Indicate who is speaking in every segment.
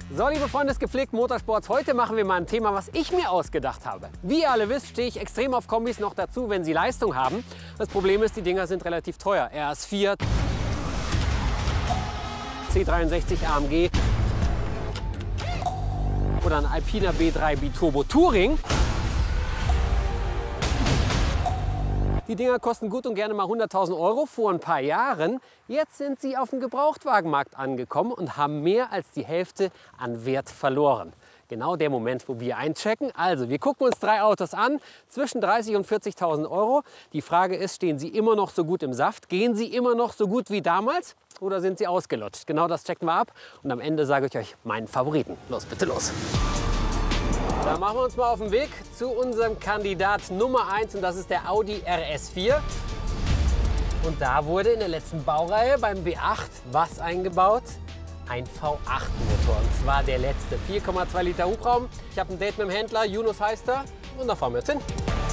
Speaker 1: So, liebe Freunde des gepflegten Motorsports, heute machen wir mal ein Thema, was ich mir ausgedacht habe. Wie ihr alle wisst, stehe ich extrem auf Kombis, noch dazu, wenn sie Leistung haben. Das Problem ist, die Dinger sind relativ teuer. RS4, C63 AMG oder ein Alpina B3 Biturbo Touring. Die Dinger kosten gut und gerne mal 100.000 € vor ein paar Jahren. Jetzt sind sie auf dem Gebrauchtwagenmarkt angekommen und haben mehr als die Hälfte an Wert verloren. Genau der Moment, wo wir einchecken. Also, wir gucken uns 3 Autos an, zwischen 30.000 und 40.000 €. Die Frage ist, stehen sie immer noch so gut im Saft? Gehen sie immer noch so gut wie damals? Oder sind sie ausgelutscht? Genau das checken wir ab. Und am Ende sage ich euch meinen Favoriten. Los, bitte los! Da machen wir uns mal auf den Weg zu unserem Kandidat Nummer 1 und das ist der Audi RS4. Und da wurde in der letzten Baureihe beim B8 was eingebaut? Ein V8-Motor und zwar der letzte. 4,2 Liter Hubraum. Ich habe ein Date mit dem Händler, Yunus heißt er und da fahren wir jetzt hin.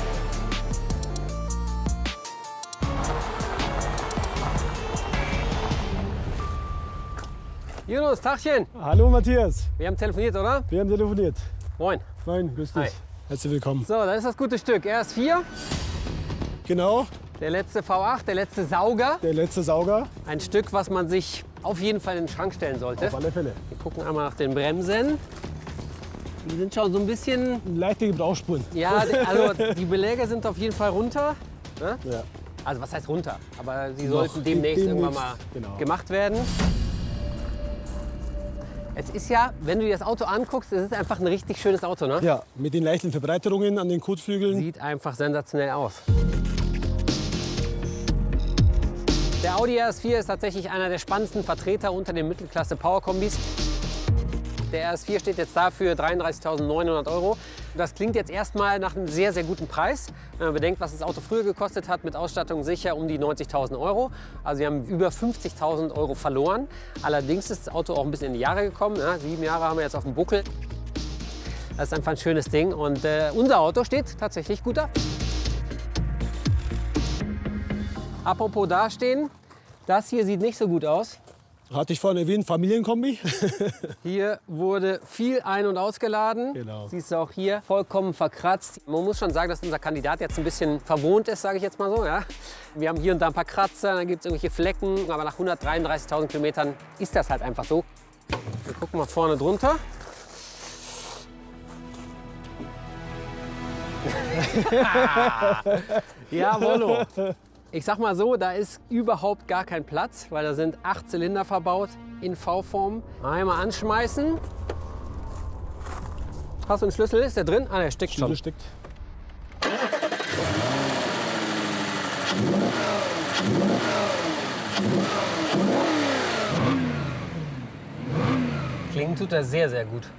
Speaker 1: Yunus, Tagchen.
Speaker 2: Hallo Matthias.
Speaker 1: Wir haben telefoniert, oder?
Speaker 2: Wir haben telefoniert.
Speaker 1: Moin.
Speaker 2: Moin, grüß dich.
Speaker 1: Hi.
Speaker 2: Herzlich willkommen.
Speaker 1: So, das ist das gute Stück. RS4,
Speaker 2: Genau,
Speaker 1: der letzte V8, der letzte Sauger.
Speaker 2: der letzte Sauger.
Speaker 1: Ein Stück, was man sich auf jeden Fall in den Schrank stellen sollte.
Speaker 2: Auf alle Fälle.
Speaker 1: Wir gucken einmal nach den Bremsen. Die sind schon so ein bisschen,
Speaker 2: Leichte Gebrauchsspuren.
Speaker 1: ja, also die Beläge sind auf jeden Fall runter. Ne?
Speaker 2: Ja.
Speaker 1: Also was heißt runter? Aber sie
Speaker 2: Noch
Speaker 1: sollten demnächst irgendwann mal
Speaker 2: genau.
Speaker 1: gemacht werden. Es ist ja, wenn du dir das Auto anguckst, es ist einfach ein richtig schönes Auto, ne?
Speaker 2: Ja, mit den leichten Verbreiterungen an den Kotflügeln.
Speaker 1: Sieht einfach sensationell aus. Der Audi RS4 ist tatsächlich einer der spannendsten Vertreter unter den Mittelklasse-Power-Kombis. Der RS4 steht jetzt da für 33.900 €. Das klingt jetzt erstmal nach einem sehr, sehr guten Preis. Wenn man bedenkt, was das Auto früher gekostet hat, mit Ausstattung sicher um die 90.000 €. Also wir haben über 50.000 € verloren. Allerdings ist das Auto auch ein bisschen in die Jahre gekommen. Ja, 7 Jahre haben wir jetzt auf dem Buckel. Das ist einfach ein schönes Ding und unser Auto steht tatsächlich gut da. Apropos dastehen, das hier sieht nicht so gut aus.
Speaker 2: Hatte ich vorhin erwähnt, Familienkombi.
Speaker 1: Hier wurde viel ein- und ausgeladen.
Speaker 2: Genau.
Speaker 1: Siehst du auch hier, vollkommen verkratzt. Man muss schon sagen, dass unser Kandidat jetzt ein bisschen verwohnt ist, sage ich jetzt mal so. Ja? Wir haben hier und da ein paar Kratzer, dann gibt es irgendwelche Flecken. Aber nach 133.000 Kilometern ist das halt einfach so. Wir gucken mal vorne drunter. Jawollo. Ich sag mal so, da ist überhaupt gar kein Platz, weil da sind 8 Zylinder verbaut in V-Form. Einmal anschmeißen. Hast du einen Schlüssel? Ist der drin? Ah, der steckt schon.
Speaker 2: Steckt.
Speaker 1: Klingen tut er sehr, sehr gut.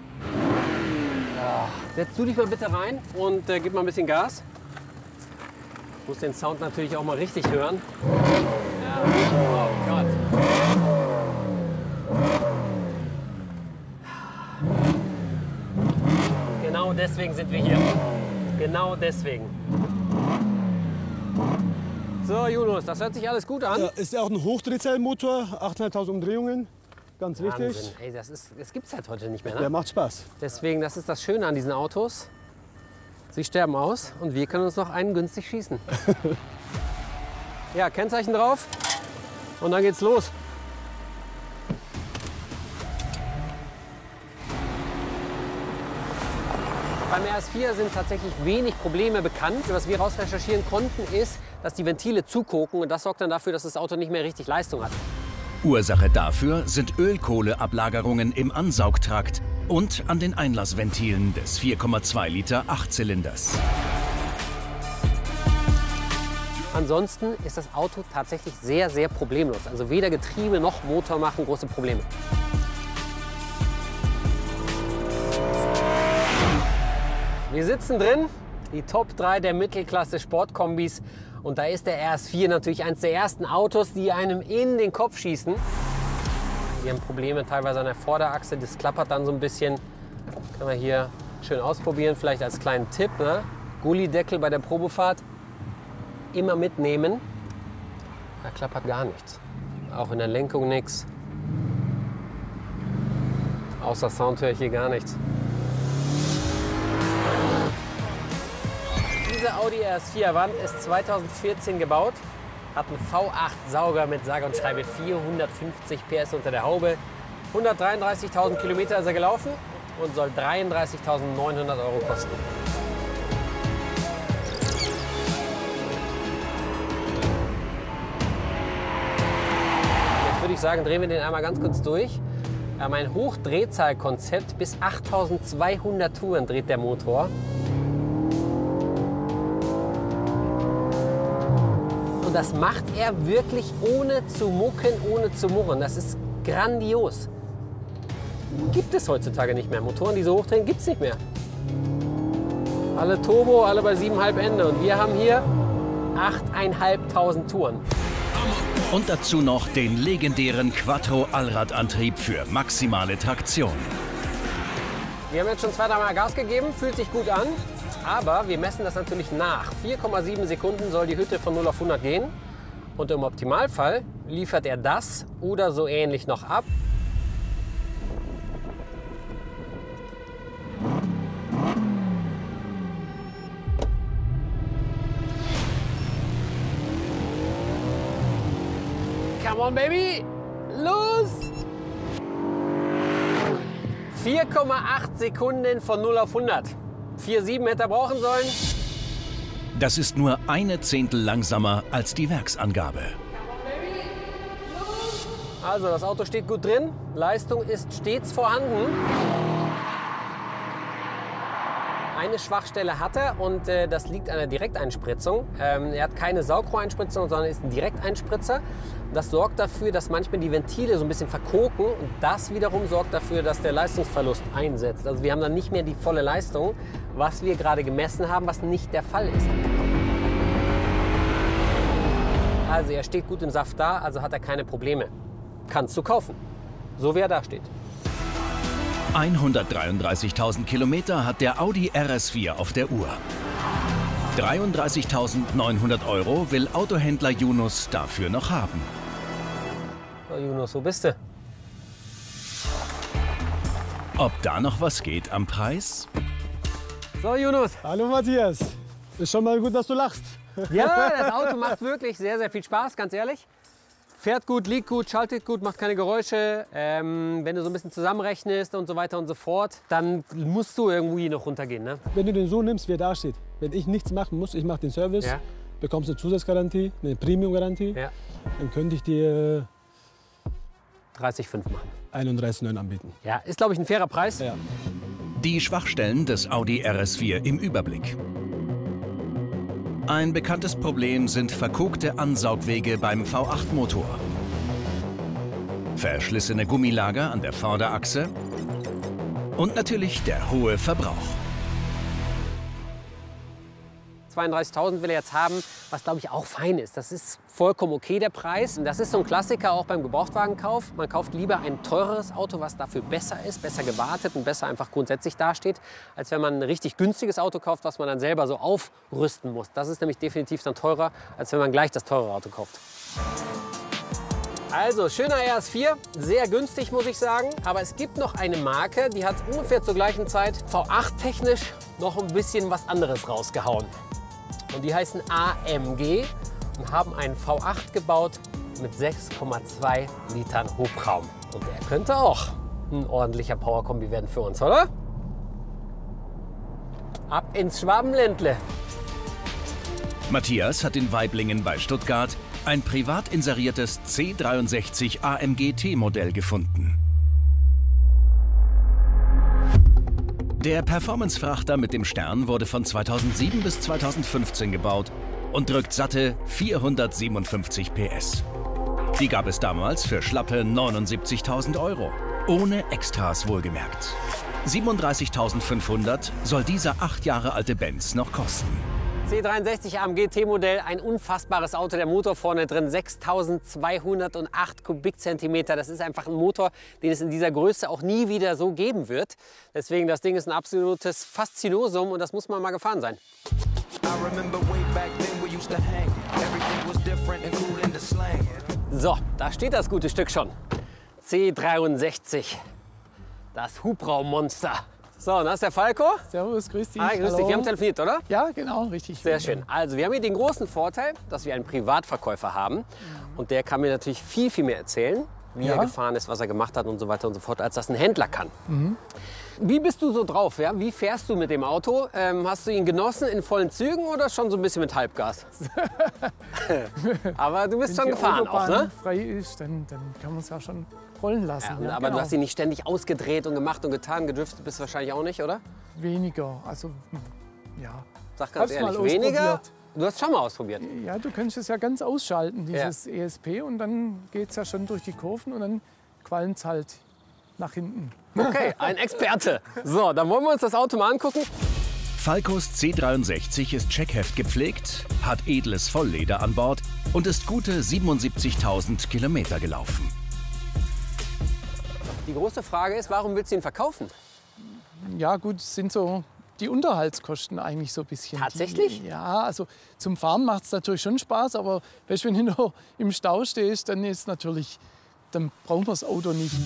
Speaker 1: Setz du dich mal bitte rein und gib mal ein bisschen Gas. Ich muss den Sound natürlich auch mal richtig hören. Ja. Oh Gott. Genau deswegen sind wir hier. Genau deswegen. So, Yunus, das hört sich alles gut an.
Speaker 2: Ja, ist ja auch ein Hochdrehzahlmotor, 8.500 Umdrehungen. Ganz wichtig.
Speaker 1: Wahnsinn. Ey, das gibt's halt heute nicht mehr,
Speaker 2: Der
Speaker 1: ne?
Speaker 2: macht Spaß.
Speaker 1: Deswegen, das ist das Schöne an diesen Autos. Sie sterben aus und wir können uns noch einen günstig schießen. Ja, Kennzeichen drauf und dann geht's los. Beim RS4 sind tatsächlich wenig Probleme bekannt. Was wir rausrecherchieren konnten, ist, dass die Ventile zukoken und das sorgt dann dafür, dass das Auto nicht mehr richtig Leistung hat.
Speaker 3: Ursache dafür sind Ölkohleablagerungen im Ansaugtrakt und an den Einlassventilen des 4,2 Liter Achtzylinders.
Speaker 1: Ansonsten ist das Auto tatsächlich sehr, sehr problemlos. Also weder Getriebe noch Motor machen große Probleme. Wir sitzen drin, die Top 3 der Mittelklasse Sportkombis. Und da ist der RS4 natürlich eines der ersten Autos, die einem in den Kopf schießen. Wir haben Probleme teilweise an der Vorderachse, das klappert dann so ein bisschen. Können wir hier schön ausprobieren, vielleicht als kleinen Tipp. Ne? Gullideckel bei der Probefahrt immer mitnehmen. Da klappert gar nichts. Auch in der Lenkung nichts. Außer Sound höre ich hier gar nichts. Diese Audi RS4 Avant ist 2014 gebaut, hat einen V8-Sauger mit sage und schreibe 450 PS unter der Haube. 133.000 Kilometer ist er gelaufen und soll 33.900 Euro kosten. Jetzt würde ich sagen, drehen wir den einmal ganz kurz durch. Wir haben ein Hochdrehzahlkonzept, bis 8.200 Touren dreht der Motor. Und das macht er wirklich ohne zu mucken, ohne zu murren. Das ist grandios. Gibt es heutzutage nicht mehr. Motoren, die so hochdrehen, gibt es nicht mehr. Alle Turbo, alle bei 7,5 Ende. Und wir haben hier 8.500 Touren.
Speaker 3: Und dazu noch den legendären Quattro-Allradantrieb für maximale Traktion.
Speaker 1: Wir haben jetzt schon 2-3 Mal Gas gegeben, fühlt sich gut an. Aber wir messen das natürlich nach. 4,7 Sekunden soll die Hütte von 0 auf 100 gehen. Und im Optimalfall liefert er das oder so ähnlich noch ab. Come on, baby! Los! 4,8 Sekunden von 0 auf 100. 4,7 hätte er brauchen sollen.
Speaker 3: Das ist nur eine Zehntel langsamer als die Werksangabe.
Speaker 1: Also das Auto steht gut drin, Leistung ist stets vorhanden. Eine Schwachstelle hat er und das liegt an der Direkteinspritzung. Er hat keine Saugrohreinspritzung, sondern ist ein Direkteinspritzer. Das sorgt dafür, dass manchmal die Ventile so ein bisschen verkoken und das wiederum sorgt dafür, dass der Leistungsverlust einsetzt. Also wir haben dann nicht mehr die volle Leistung, was wir gerade gemessen haben, was nicht der Fall ist. Also er steht gut im Saft da, also hat er keine Probleme. Kannst du kaufen, so wie er da steht.
Speaker 3: 133.000 Kilometer hat der Audi RS4 auf der Uhr. 33.900 Euro will Autohändler Yunus dafür noch haben.
Speaker 1: So, Yunus, wo bist du?
Speaker 3: Ob da noch was geht am Preis?
Speaker 1: So, Yunus.
Speaker 2: Hallo Matthias. Ist schon mal gut, dass du lachst.
Speaker 1: Ja, das Auto macht wirklich sehr, sehr viel Spaß, ganz ehrlich. Fährt gut, liegt gut, schaltet gut, macht keine Geräusche. Wenn du so ein bisschen zusammenrechnest und so weiter und so fort, dann musst du irgendwie noch runtergehen. Ne?
Speaker 2: Wenn du den so nimmst, wie er da steht, wenn ich nichts machen muss, ich mache den Service,
Speaker 1: ja,
Speaker 2: bekommst eine Zusatzgarantie, eine Premium-Garantie,
Speaker 1: ja,
Speaker 2: dann könnte ich dir
Speaker 1: 30,5 machen.
Speaker 2: 31,9 anbieten.
Speaker 1: Ja, ist glaube ich ein fairer Preis.
Speaker 2: Ja.
Speaker 3: Die Schwachstellen des Audi RS4 im Überblick. Ein bekanntes Problem sind verkokte Ansaugwege beim V8-Motor. Verschlissene Gummilager an der Vorderachse und natürlich der hohe Verbrauch.
Speaker 1: 32.000 will er jetzt haben, was glaube ich auch fein ist. Das ist vollkommen okay, der Preis. Das ist so ein Klassiker auch beim Gebrauchtwagenkauf. Man kauft lieber ein teureres Auto, was dafür besser ist, besser gewartet und besser einfach grundsätzlich dasteht, als wenn man ein richtig günstiges Auto kauft, was man dann selber so aufrüsten muss. Das ist nämlich definitiv dann teurer, als wenn man gleich das teure Auto kauft. Also, schöner RS4, sehr günstig, muss ich sagen. Aber es gibt noch eine Marke, die hat ungefähr zur gleichen Zeit V8-technisch noch ein bisschen was anderes rausgehauen. Und die heißen AMG und haben einen V8 gebaut mit 6,2 Litern Hubraum. Und der könnte auch ein ordentlicher Powerkombi werden für uns, oder? Ab ins Schwabenländle.
Speaker 3: Matthias hat in Waiblingen bei Stuttgart ein privat inseriertes C63 AMG T-Modell gefunden. Der Performance-Frachter mit dem Stern wurde von 2007 bis 2015 gebaut und drückt satte 457 PS. Die gab es damals für schlappe 79.000 Euro. Ohne Extras wohlgemerkt. 37.500 soll dieser 8 Jahre alte Benz noch kosten.
Speaker 1: C63 AMG T-Modell, ein unfassbares Auto, der Motor vorne drin, 6.208 Kubikzentimeter. Das ist einfach ein Motor, den es in dieser Größe auch nie wieder so geben wird. Deswegen, das Ding ist ein absolutes Faszinosum und das muss man mal gefahren sein. So, da steht das gute Stück schon. C63. Das Hubraummonster. So, und das ist der Falco.
Speaker 4: Servus, grüß dich.
Speaker 1: Hi, grüß dich. Wir haben telefoniert, oder?
Speaker 4: Ja, genau, richtig.
Speaker 1: Sehr schön. Also, wir haben hier den großen Vorteil, dass wir einen Privatverkäufer haben. Und der kann mir natürlich viel, viel mehr erzählen, wie er gefahren ist, was er gemacht hat und so weiter und so fort, als das ein Händler kann. Wie bist du so drauf? Ja? Wie fährst du mit dem Auto? Hast du ihn genossen in vollen Zügen oder schon so ein bisschen mit Halbgas? Aber du bist schon gefahren auch, ne?
Speaker 4: Wenn die frei ist, dann kann man es ja schon rollen lassen.
Speaker 1: Ja, aber du hast ihn nicht ständig ausgedreht und gemacht und getan. Gedriftet bist du wahrscheinlich auch nicht, oder?
Speaker 4: Weniger, also ja.
Speaker 1: Sag ganz
Speaker 4: Hab's mal
Speaker 1: ehrlich, weniger?
Speaker 4: ausprobiert.
Speaker 1: Du hast schon mal ausprobiert.
Speaker 4: Ja, du kannst es ja ganz ausschalten, dieses ESP, und dann geht es ja schon durch die Kurven und dann qualmt es halt nach hinten.
Speaker 1: Okay, ein Experte. So, dann wollen wir uns das Auto mal angucken.
Speaker 3: Falcos C63 ist Checkheft gepflegt, hat edles Vollleder an Bord und ist gute 77.000 Kilometer gelaufen.
Speaker 1: Die große Frage ist, warum willst du ihn verkaufen?
Speaker 4: Ja gut, es sind so die Unterhaltskosten eigentlich so ein bisschen.
Speaker 1: Tatsächlich?
Speaker 4: Ja, also zum Fahren macht es natürlich schon Spaß, aber weißt, wenn du noch im Stau stehst, dann ist natürlich, dann brauchen wir das Auto nicht.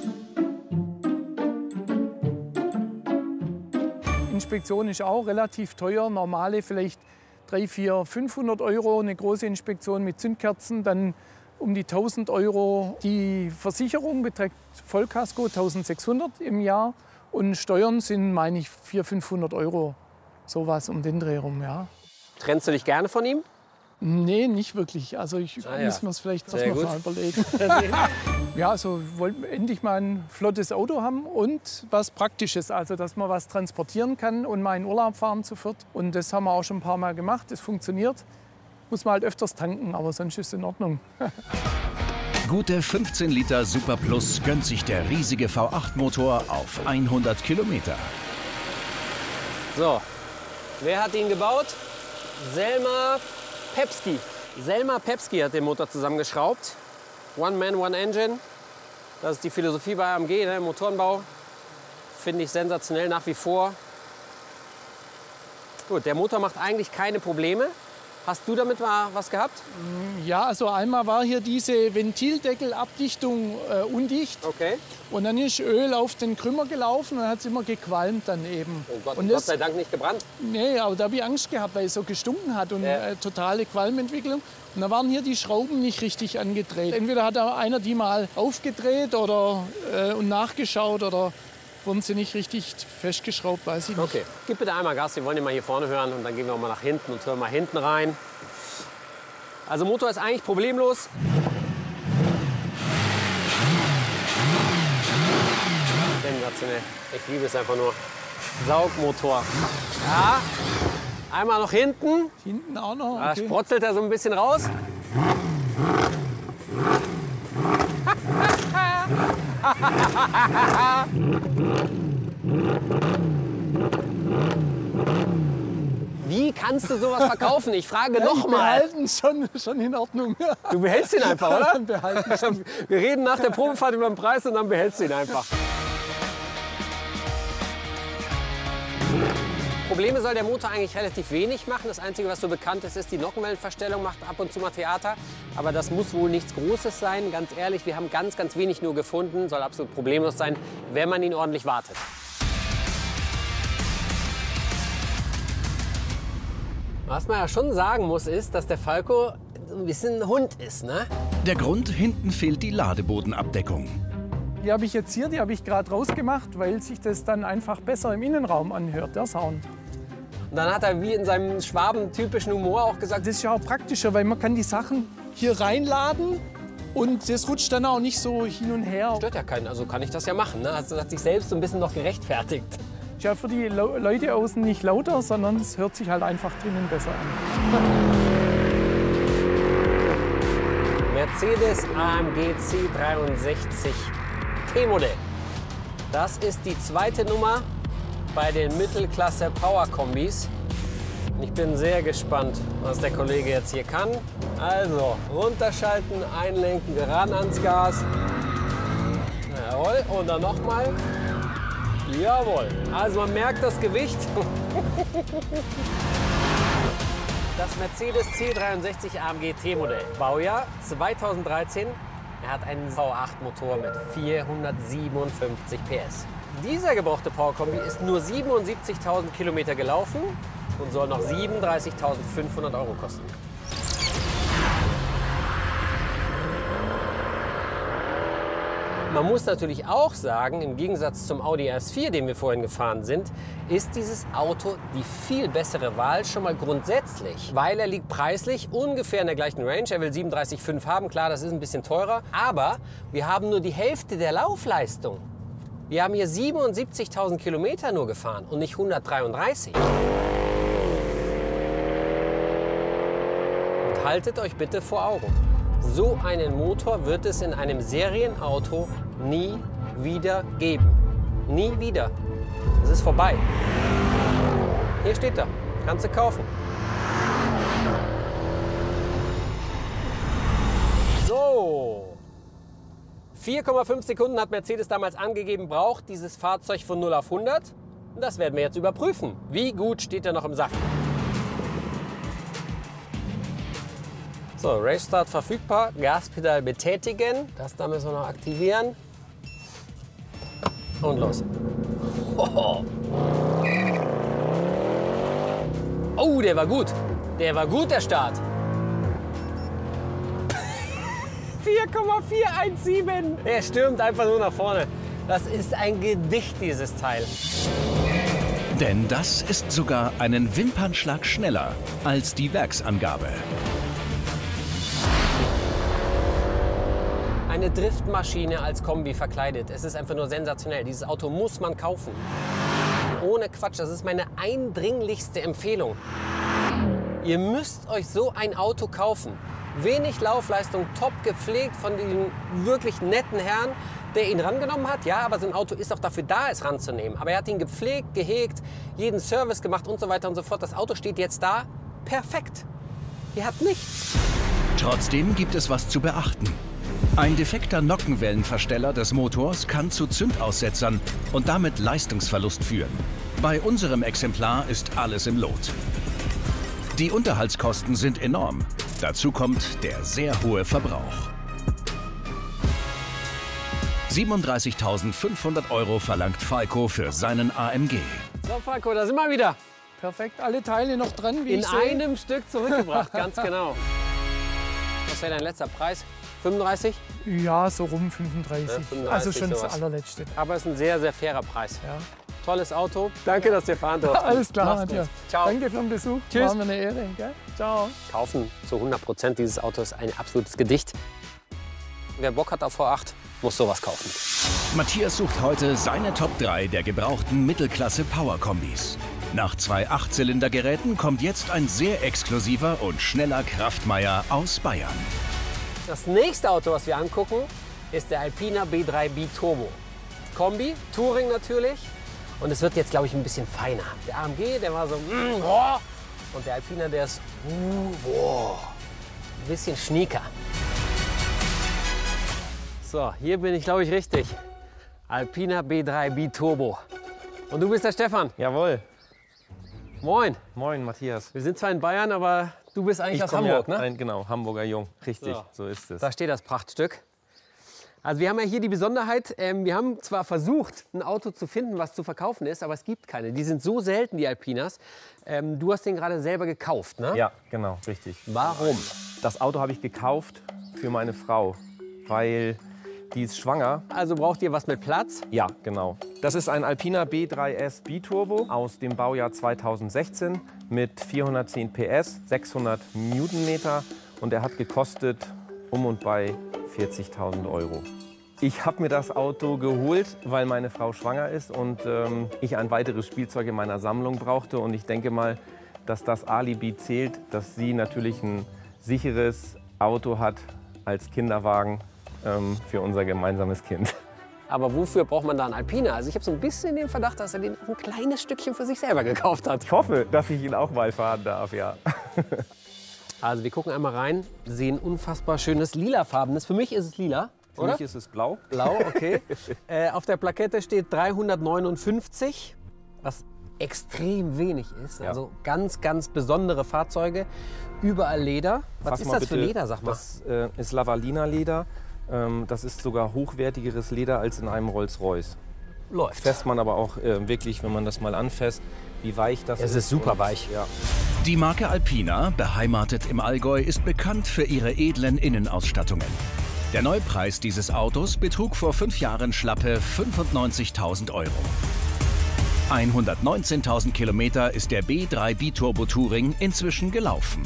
Speaker 4: Inspektion ist auch relativ teuer, normale vielleicht 300, 400, 500 Euro, eine große Inspektion mit Zündkerzen, dann um die 1000 Euro. Die Versicherung beträgt Vollkasko 1600 im Jahr und Steuern sind, meine ich, 400, 500 Euro, sowas um den Dreh rum, ja.
Speaker 1: Trennst du dich gerne von ihm?
Speaker 4: Nee, nicht wirklich. Also ich muss mir es vielleicht doch noch mal überlegen. Ja, also wollten wir endlich mal ein flottes Auto haben und was Praktisches, also dass man was transportieren kann und mal in Urlaub fahren zu viert. Und das haben wir auch schon ein paar Mal gemacht. Das funktioniert. Muss man halt öfters tanken, aber sonst ist es in Ordnung.
Speaker 3: Gute 15 Liter Super Plus gönnt sich der riesige V8-Motor auf 100 Kilometer.
Speaker 1: So, wer hat ihn gebaut? Selma Pepski. Selma Pepski hat den Motor zusammengeschraubt. One Man, One Engine. Das ist die Philosophie bei AMG, ne? Motorenbau. Finde ich sensationell nach wie vor. Gut, der Motor macht eigentlich keine Probleme. Hast du damit mal was gehabt?
Speaker 4: Ja, also einmal war hier diese Ventildeckelabdichtung undicht.
Speaker 1: Okay.
Speaker 4: Und dann ist Öl auf den Krümmer gelaufen und dann hat es immer gequalmt dann eben.
Speaker 1: Oh Gott,
Speaker 4: und
Speaker 1: Gott sei Dank nicht gebrannt.
Speaker 4: Nee, aber da habe ich Angst gehabt, weil es so gestunken hat und totale Qualmentwicklung. Und da waren hier die Schrauben nicht richtig angedreht. Entweder hat einer die mal aufgedreht oder und nachgeschaut oder wurden sie nicht richtig festgeschraubt, weiß ich nicht.
Speaker 1: Okay, gib bitte einmal Gas, wir wollen ihn mal hier vorne hören und dann gehen wir auch mal nach hinten und hören mal hinten rein. Also Motor ist eigentlich problemlos. Sensationell, ich liebe es einfach nur. Saugmotor. Ja, einmal noch hinten.
Speaker 4: Hinten auch noch,
Speaker 1: Da
Speaker 4: okay.
Speaker 1: sprotzelt er so ein bisschen raus. Wie kannst du sowas verkaufen? Ich frage noch mal.
Speaker 4: Behalten schon in Ordnung.
Speaker 1: Du behältst ihn einfach, oder?
Speaker 4: Dann behalten.
Speaker 1: Wir reden nach der Probefahrt über den Preis und dann behältst du ihn einfach. Probleme soll der Motor eigentlich relativ wenig machen. Das Einzige, was so bekannt ist, ist die Nockenwellenverstellung, macht ab und zu mal Theater. Aber das muss wohl nichts Großes sein. Ganz ehrlich, wir haben ganz, ganz wenig nur gefunden. Soll absolut problemlos sein, wenn man ihn ordentlich wartet. Was man ja schon sagen muss, ist, dass der Falco ein bisschen ein Hund ist, ne?
Speaker 3: Der Grund, hinten fehlt die Ladebodenabdeckung.
Speaker 4: Die habe ich jetzt hier, die habe ich gerade rausgemacht, weil sich das dann einfach besser im Innenraum anhört, der Sound.
Speaker 1: Und dann hat er wie in seinem schwabentypischen Humor auch gesagt,
Speaker 4: Das ist ja auch praktischer, weil man kann die Sachen hier reinladen und das rutscht dann auch nicht so hin und her.
Speaker 1: stört ja keinen, also kann ich das ja machen. Ne? Also hat sich selbst so ein bisschen noch gerechtfertigt.
Speaker 4: Ist ja für die Leute außen nicht lauter, sondern es hört sich halt einfach drinnen besser an.
Speaker 1: Mercedes AMG C63 T-Modell. Das ist die zweite Nummer bei den Mittelklasse Power Kombis. Ich bin sehr gespannt, was der Kollege jetzt hier kann. Also runterschalten, einlenken, ran ans Gas. Jawohl, und dann nochmal. Jawohl. Also man merkt das Gewicht. Das Mercedes C63 AMG T-Modell. Baujahr 2013. Er hat einen V8-Motor mit 457 PS. Dieser gebrauchte Power-Kombi ist nur 77.000 Kilometer gelaufen und soll noch 37.500 Euro kosten. Man muss natürlich auch sagen, im Gegensatz zum Audi RS4, den wir vorhin gefahren sind, ist dieses Auto die viel bessere Wahl schon mal grundsätzlich. Weil er liegt preislich ungefähr in der gleichen Range. Er will 37,5 haben, klar, das ist ein bisschen teurer. Aber wir haben nur die Hälfte der Laufleistung. Wir haben hier 77.000 Kilometer nur gefahren und nicht 133. Und haltet euch bitte vor Augen. So einen Motor wird es in einem Serienauto nie wieder geben. Nie wieder. Es ist vorbei. Hier steht er. Kannst du kaufen. So. 4,5 Sekunden hat Mercedes damals angegeben, braucht dieses Fahrzeug von 0 auf 100. Und das werden wir jetzt überprüfen. Wie gut steht er noch im Saft? So, Race Start verfügbar, Gaspedal betätigen. Das da müssen wir noch aktivieren. Und los. Oh, der war gut. Der war gut, der Start. 4,417. Er stürmt einfach nur nach vorne. Das ist ein Gedicht, dieses Teil.
Speaker 3: Denn das ist sogar einen Wimpernschlag schneller als die Werksangabe.
Speaker 1: Eine Driftmaschine als Kombi verkleidet. Es ist einfach nur sensationell. Dieses Auto muss man kaufen. Ohne Quatsch, das ist meine eindringlichste Empfehlung. Ihr müsst euch so ein Auto kaufen. Wenig Laufleistung, top gepflegt von diesem wirklich netten Herrn, der ihn rangenommen hat. Ja, aber so ein Auto ist auch dafür da, es ranzunehmen. Aber er hat ihn gepflegt, gehegt, jeden Service gemacht und so weiter und so fort. Das Auto steht jetzt da, perfekt. Ihr habt nichts.
Speaker 3: Trotzdem gibt es was zu beachten. Ein defekter Nockenwellenversteller des Motors kann zu Zündaussetzern und damit Leistungsverlust führen. Bei unserem Exemplar ist alles im Lot. Die Unterhaltskosten sind enorm. Dazu kommt der sehr hohe Verbrauch. 37.500 Euro verlangt Falco für seinen AMG.
Speaker 1: So, Falco, da sind wir wieder.
Speaker 4: Perfekt, alle Teile noch dran, wie
Speaker 1: In
Speaker 4: ich sehe.
Speaker 1: einem Stück zurückgebracht, ganz genau. Was wäre dein letzter Preis? 35?
Speaker 4: Ja, so rum 35.
Speaker 1: Ja, 35
Speaker 4: also schon das
Speaker 1: sowas.
Speaker 4: allerletzte.
Speaker 1: Aber es ist ein sehr, sehr fairer Preis.
Speaker 4: Ja.
Speaker 1: Tolles Auto. Danke, dass wir fahren durften.
Speaker 4: Alles klar,
Speaker 1: Mach's
Speaker 4: Matthias.
Speaker 1: gut. Ciao.
Speaker 4: Danke für den Besuch.
Speaker 1: Tschüss.
Speaker 4: War mir eine Ehre. Gell? Ciao.
Speaker 1: Kaufen zu 100%. Dieses Auto ist ein absolutes Gedicht. Wer Bock hat auf V8, muss sowas kaufen.
Speaker 3: Matthias sucht heute seine Top 3 der gebrauchten Mittelklasse-Power-Kombis. Nach 2 8-Zylinder-Geräten kommt jetzt ein sehr exklusiver und schneller Kraftmeier aus Bayern.
Speaker 1: Das nächste Auto, was wir angucken, ist der Alpina B3 Biturbo. Kombi, Touring natürlich. Und es wird jetzt, glaube ich, ein bisschen feiner. Der AMG, der war so, boah. Und der Alpina, der ist, boah. Ein bisschen schnieker. So, hier bin ich, glaube ich, richtig. Alpina B3 Biturbo. Und du bist der Stefan.
Speaker 5: Jawohl.
Speaker 1: Moin.
Speaker 5: Moin, Matthias.
Speaker 1: Wir sind zwar in Bayern, aber du bist eigentlich aus
Speaker 5: komm
Speaker 1: Hamburg,
Speaker 5: ja,
Speaker 1: ne?
Speaker 5: Genau, Hamburger Jung. Richtig, so ist es.
Speaker 1: Da steht das Prachtstück. Also wir haben ja hier die Besonderheit, wir haben zwar versucht, ein Auto zu finden, was zu verkaufen ist, aber es gibt keine. Die sind so selten, die Alpinas. Du hast den gerade selber gekauft, ne?
Speaker 5: Ja, genau, richtig.
Speaker 1: Warum?
Speaker 5: Das Auto habe ich gekauft für meine Frau, weil die ist schwanger.
Speaker 1: Also braucht ihr was mit Platz?
Speaker 5: Ja, genau. Das ist ein Alpina B3S Biturbo aus dem Baujahr 2016 mit 410 PS, 600 Newtonmeter und er hat gekostet um und bei 40.000 Euro. Ich habe mir das Auto geholt, weil meine Frau schwanger ist und ich ein weiteres Spielzeug in meiner Sammlung brauchte. Und ich denke mal, dass das Alibi zählt, dass sie natürlich ein sicheres Auto hat als Kinderwagen für unser gemeinsames Kind.
Speaker 1: Aber wofür braucht man da einen Alpina? Also ich habe so ein bisschen den Verdacht, dass er den ein kleines Stückchen für sich selber gekauft hat.
Speaker 5: Ich hoffe, dass ich ihn auch mal fahren darf, ja.
Speaker 1: Also wir gucken einmal rein, sehen unfassbar schönes lilafarbenes. Für mich ist es lila,
Speaker 5: Für
Speaker 1: oder?
Speaker 5: mich ist es blau.
Speaker 1: Blau, okay. Auf der Plakette steht 359, was extrem wenig ist.
Speaker 5: Ja.
Speaker 1: Also ganz, ganz besondere Fahrzeuge. Überall Leder. Was
Speaker 5: Fass
Speaker 1: ist
Speaker 5: mal
Speaker 1: das für
Speaker 5: bitte,
Speaker 1: Leder, sag mal?
Speaker 5: Das ist Lavalina-Leder. Das ist sogar hochwertigeres Leder als in einem Rolls-Royce.
Speaker 1: läuft.
Speaker 5: Fässt man aber auch wirklich, wenn man das mal anfasst, wie weich das ist.
Speaker 1: Es ist super weich.
Speaker 5: Ja.
Speaker 3: Die Marke Alpina, beheimatet im Allgäu, ist bekannt für ihre edlen Innenausstattungen. Der Neupreis dieses Autos betrug vor 5 Jahren schlappe 95.000 €. 119.000 Kilometer ist der B3 Biturbo Touring inzwischen gelaufen.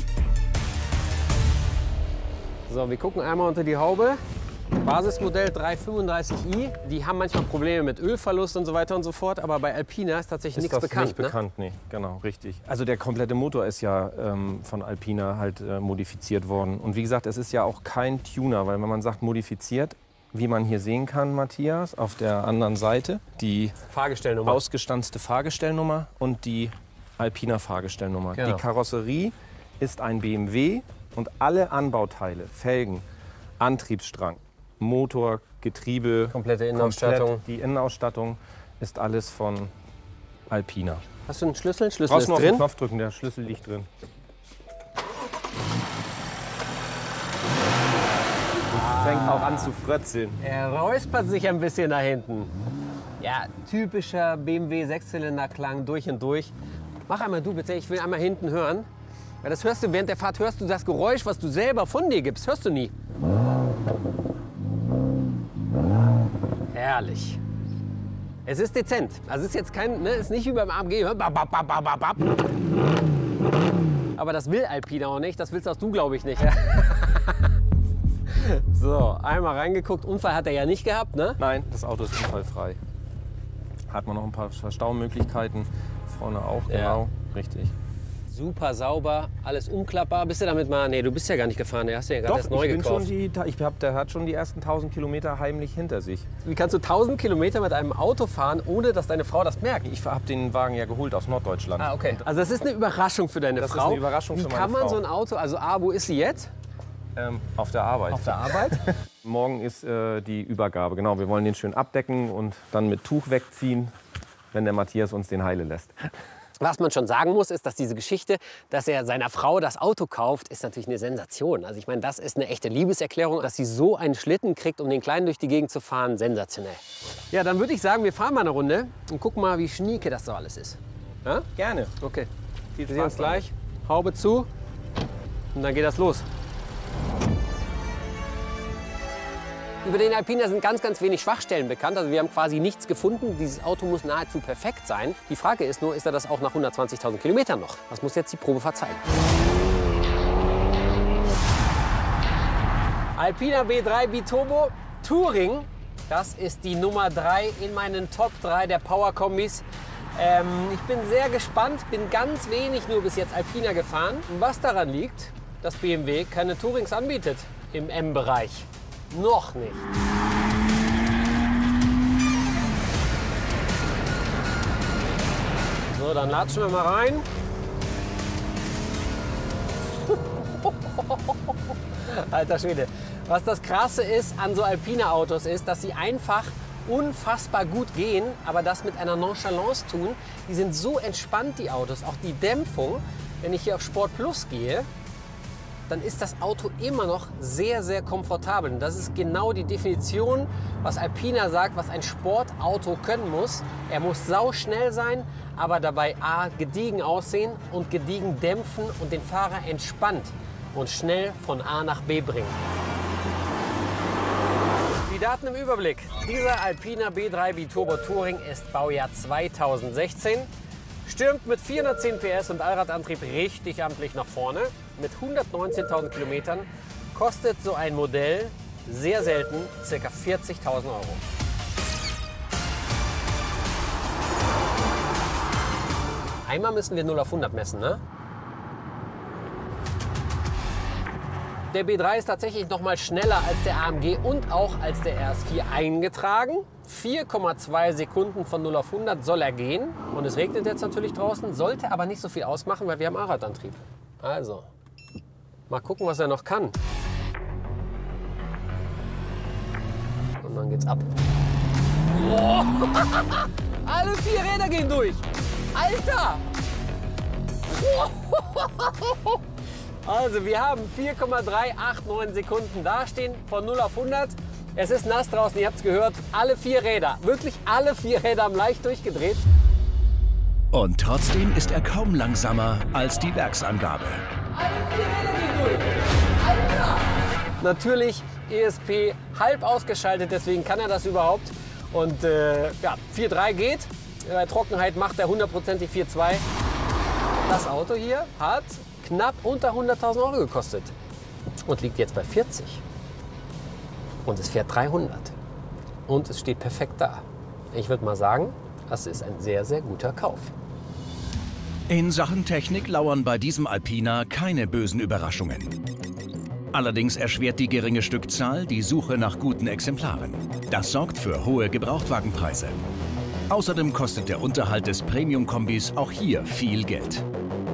Speaker 1: So, wir gucken einmal unter die Haube. Basismodell 335i, die haben manchmal Probleme mit Ölverlust und so weiter und so fort, aber bei Alpina ist tatsächlich nichts bekannt.
Speaker 5: Nicht bekannt, nee, genau, richtig. Also der komplette Motor ist ja von Alpina halt modifiziert worden. Und wie gesagt, es ist ja auch kein Tuner, weil wenn man sagt modifiziert, wie man hier sehen kann, Matthias, auf der anderen Seite, die
Speaker 1: Fahrgestellnummer.
Speaker 5: ausgestanzte Fahrgestellnummer und die Alpina Fahrgestellnummer.
Speaker 1: Genau.
Speaker 5: Die Karosserie ist ein BMW und alle Anbauteile, Felgen, Antriebsstrang, Motor, Getriebe,
Speaker 1: Komplette Innenausstattung.
Speaker 5: komplett die Innenausstattung ist alles von Alpina.
Speaker 1: Hast du einen Schlüssel? Schlüssel
Speaker 5: Brauchst
Speaker 1: ist
Speaker 5: nur auf den
Speaker 1: drin.
Speaker 5: Knopf drücken, der Schlüssel liegt drin. Fängt auch an zu frötzeln.
Speaker 1: Er räuspert sich ein bisschen da hinten. Ja, typischer BMW Sechszylinderklang durch und durch. Mach einmal du bitte, ich will einmal hinten hören. Weil das hörst du während der Fahrt, hörst du das Geräusch, was du selber von dir gibst, hörst du nie. Herrlich. Es ist dezent. Also es ist jetzt kein, ne, ist nicht wie beim AMG. Aber das will Alpina auch nicht. Das willst auch du, glaube ich, nicht. So, einmal reingeguckt. Unfall hat er ja nicht gehabt, ne?
Speaker 5: Nein, das Auto ist unfallfrei. Hat man noch ein paar Verstaumöglichkeiten. Vorne auch,
Speaker 1: Ja.
Speaker 5: genau. Richtig.
Speaker 1: Super sauber, alles umklappbar. Bist du damit mal? Nee, du bist ja gar nicht gefahren. Der hast du ja gerade erst neu gekauft.
Speaker 5: Der hat schon die ersten 1000 Kilometer heimlich hinter sich.
Speaker 1: Wie kannst du 1000 Kilometer mit einem Auto fahren, ohne dass deine Frau das merkt?
Speaker 5: Ich habe den Wagen ja geholt aus Norddeutschland.
Speaker 1: Ah, okay. Also das ist eine Überraschung für deine
Speaker 5: Das ist
Speaker 1: Frau.
Speaker 5: eine Überraschung für
Speaker 1: Wie
Speaker 5: meine
Speaker 1: kann man
Speaker 5: Frau.
Speaker 1: so ein Auto, also A, wo ist sie jetzt?
Speaker 5: Auf der Arbeit.
Speaker 1: Auf der Arbeit?
Speaker 5: Morgen ist die Übergabe. Genau, wir wollen den schön abdecken und dann mit Tuch wegziehen, wenn der Matthias uns den heile lässt.
Speaker 1: Was man schon sagen muss, ist, dass diese Geschichte, dass er seiner Frau das Auto kauft, ist natürlich eine Sensation. Also ich meine, das ist eine echte Liebeserklärung, dass sie so einen Schlitten kriegt, um den Kleinen durch die Gegend zu fahren. Sensationell. Ja, dann würde ich sagen, wir fahren mal eine Runde und gucken mal, wie schnieke das so alles ist. Ja?
Speaker 5: Gerne.
Speaker 1: Okay.
Speaker 5: Viel
Speaker 1: Wir sehen uns
Speaker 5: Spaß
Speaker 1: gleich. Haube zu und dann geht das los. Über den Alpina sind ganz, ganz wenig Schwachstellen bekannt. Also wir haben quasi nichts gefunden. Dieses Auto muss nahezu perfekt sein. Die Frage ist nur, ist er das auch nach 120.000 Kilometern noch? Das muss jetzt die Probefahrt zeigen. Alpina B3 Biturbo Touring. Das ist die Nummer 3 in meinen Top 3 der Power-Kombis. Ich bin sehr gespannt, bin ganz wenig nur bis jetzt Alpina gefahren. Was daran liegt, dass BMW keine Tourings anbietet im M-Bereich. Noch nicht. So, dann latschen wir mal rein. Alter Schwede. Was das Krasse ist an so Alpina-Autos ist, dass sie einfach unfassbar gut gehen, aber das mit einer Nonchalance tun. Die sind so entspannt, die Autos. Auch die Dämpfung, wenn ich hier auf Sport Plus gehe, dann ist das Auto immer noch sehr, sehr komfortabel. Und das ist genau die Definition, was Alpina sagt, was ein Sportauto können muss. Er muss sauschnell sein, aber dabei A, gediegen aussehen und gediegen dämpfen und den Fahrer entspannt und schnell von A nach B bringen. Die Daten im Überblick. Dieser Alpina B3 Biturbo Touring ist Baujahr 2016. Stürmt mit 410 PS und Allradantrieb richtig amtlich nach vorne. Mit 119.000 Kilometern kostet so ein Modell sehr selten ca. 40.000 €. Einmal müssen wir 0 auf 100 messen, ne? Der B3 ist tatsächlich noch mal schneller als der AMG und auch als der RS4 eingetragen. 4,2 Sekunden von 0 auf 100 soll er gehen. Und es regnet jetzt natürlich draußen, sollte aber nicht so viel ausmachen, weil wir haben Allradantrieb. Also, mal gucken, was er noch kann. Und dann geht's ab. Oh. Alle 4 Räder gehen durch. Alter! Also wir haben 4,389 Sekunden dastehen von 0 auf 100. Es ist nass draußen, ihr habt es gehört. Alle 4 Räder, wirklich alle 4 Räder haben leicht durchgedreht.
Speaker 3: Und trotzdem ist er kaum langsamer als die Werksangabe.
Speaker 1: Natürlich ESP halb ausgeschaltet, deswegen kann er das überhaupt. Und ja, 4.3 geht. Bei Trockenheit macht er 100%ig 4.2. Das Auto hier hat knapp unter 100.000 Euro gekostet und liegt jetzt bei 40. Und es fährt 300. Und es steht perfekt da. Ich würde mal sagen, das ist ein sehr, sehr guter Kauf.
Speaker 3: In Sachen Technik lauern bei diesem Alpina keine bösen Überraschungen. Allerdings erschwert die geringe Stückzahl die Suche nach guten Exemplaren. Das sorgt für hohe Gebrauchtwagenpreise. Außerdem kostet der Unterhalt des Premium-Kombis auch hier viel Geld.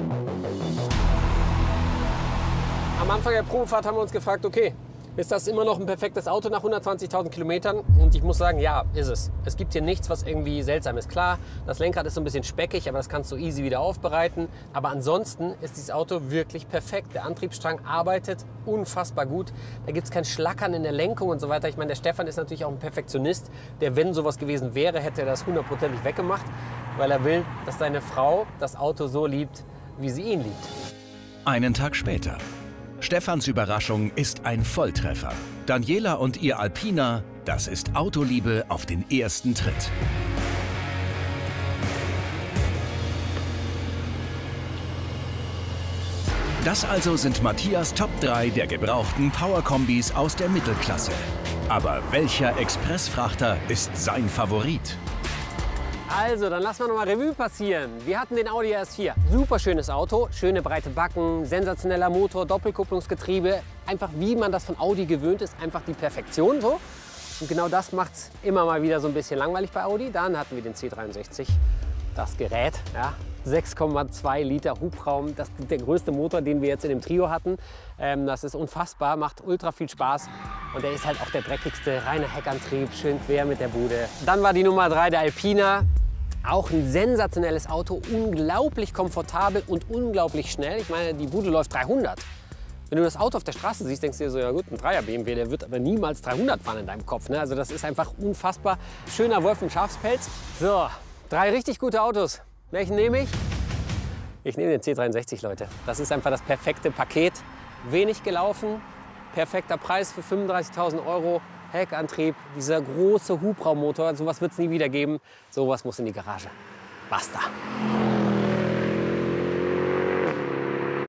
Speaker 1: Am Anfang der Probefahrt haben wir uns gefragt, okay, ist das immer noch ein perfektes Auto nach 120.000 Kilometern? Und ich muss sagen, ja, ist es. Es gibt hier nichts, was irgendwie seltsam ist. Klar, das Lenkrad ist so ein bisschen speckig, aber das kannst du easy wieder aufbereiten. Aber ansonsten ist dieses Auto wirklich perfekt. Der Antriebsstrang arbeitet unfassbar gut. Da gibt es kein Schlackern in der Lenkung und so weiter. Ich meine, der Stefan ist natürlich auch ein Perfektionist, der, wenn sowas gewesen wäre, hätte er das 100%ig weggemacht, weil er will, dass seine Frau das Auto so liebt, wie sie ihn liebt.
Speaker 3: Einen Tag später. Stefans Überraschung ist ein Volltreffer. Daniela und ihr Alpina, das ist Autoliebe auf den ersten Tritt. Das also sind Matthias Top 3 der gebrauchten Power-Kombis aus der Mittelklasse. Aber welcher Expressfrachter ist sein Favorit?
Speaker 1: Also, dann lassen wir noch mal Revue passieren. Wir hatten den Audi RS4. Super schönes Auto, schöne breite Backen, sensationeller Motor, Doppelkupplungsgetriebe. Einfach wie man das von Audi gewöhnt ist, einfach die Perfektion so. Und genau das macht es immer mal wieder so ein bisschen langweilig bei Audi. Dann hatten wir den C63, das Gerät. Ja, 6,2 Liter Hubraum, das ist der größte Motor, den wir jetzt in dem Trio hatten. Das ist unfassbar, macht ultra viel Spaß und der ist halt auch der dreckigste, reiner Heckantrieb, schön quer mit der Bude. Dann war die Nummer 3 der Alpina, auch ein sensationelles Auto, unglaublich komfortabel und unglaublich schnell. Ich meine, die Bude läuft 300. Wenn du das Auto auf der Straße siehst, denkst du dir so, ja gut, ein 3er BMW, der wird aber niemals 300 fahren in deinem Kopf. Ne? Also das ist einfach unfassbar. Schöner Wolf- und Schafspelz. So, 3 richtig gute Autos. Welchen nehme ich? Ich nehme den C63, Leute. Das ist einfach das perfekte Paket. Wenig gelaufen, perfekter Preis für 35.000 Euro. Heckantrieb, dieser große Hubraummotor, sowas wird es nie wieder geben. Sowas muss in die Garage. Basta.